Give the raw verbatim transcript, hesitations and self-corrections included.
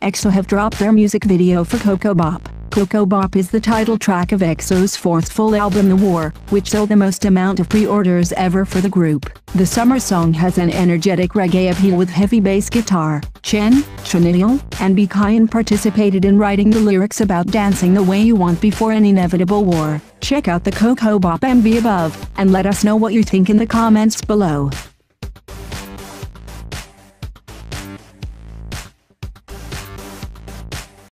EXO have dropped their music video for Ko Ko Bop. Ko Ko Bop is the title track of EXO's fourth full album The War, which sold the most amount of pre-orders ever for the group. The summer song has an energetic reggae appeal with heavy bass guitar. Chen, Chanel, and Bikayan participated in writing the lyrics about dancing the way you want before an inevitable war. Check out the Ko Ko Bop M V above, and let us know what you think in the comments below.